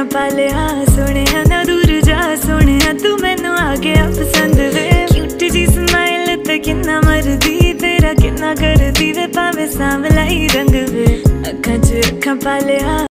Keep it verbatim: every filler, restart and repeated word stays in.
पा लिया सोने ना दूर जा सोने तू मैनू आ गया पसंद वे क्यूट जी स्माइल ते किन्ना मरदी तेरा किन्ना करदी वे भावे सांवला ही रंग वे अखां च अखां पा लिया।